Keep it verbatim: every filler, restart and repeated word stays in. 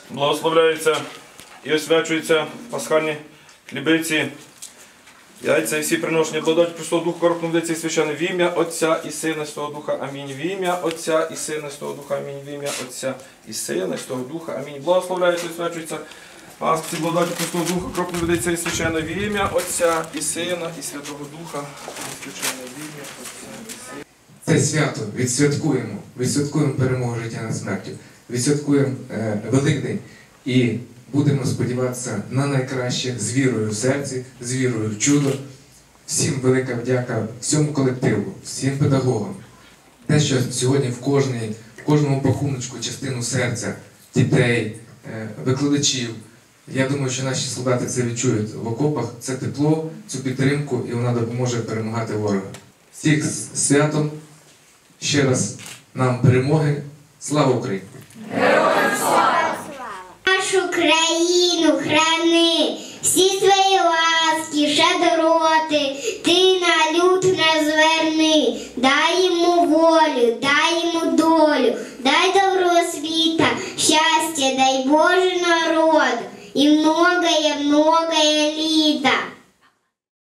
Благословляються і освячуються пасхальні хлібиці, яйця і всі приношення благодаті Пресвятого Духа, коропну вдиться і священне в ім'я Отця і Сина і Святого Духа. Амінь. В ім'я Отця і Сина і Святого Духа. Амінь. В ім'я Отця і Сина і Святого Духа. Амінь. Благословляються і освячуються пасхи благодаті Пресвятого Духа, коропну вдиться і священне в ім'я Отця і Сина і Святого Духа. Священне в ім'я Отця і Сина. Це свято відсвяткуємо, відсвяткуємо перемогу життя над смертю, відсвяткуємо е, Великдень і будемо сподіватися на найкраще з вірою в серці, з вірою в чудо. Всім велика вдяка, всьому колективу, всім педагогам. Те, що сьогодні в, кожній, в кожному пакуночку частину серця, дітей, е, викладачів. Я думаю, що наші солдати це відчують в окопах, це тепло, цю підтримку, і вона допоможе перемагати ворога. Всіх з святом! Ще раз нам перемоги. Слава Україні! Героям слава! Нашу країну храни, всі свої ласки, шадроти, ти на люд не зверни, дай йому волю, дай йому долю, дай доброго світа, щастя, дай Боже народу, і многое-многое літа.